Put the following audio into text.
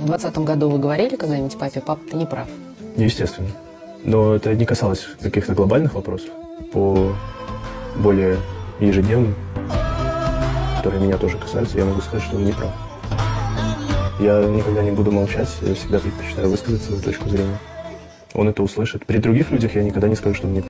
В 2020 году вы говорили когда-нибудь папе: пап, ты не прав? Естественно. Но это не касалось каких-то глобальных вопросов. По более ежедневным, которые меня тоже касаются, я могу сказать, что он не прав. Я никогда не буду молчать, я всегда предпочитаю высказать свою точку зрения. Он это услышит. При других людях я никогда не скажу, что он не прав.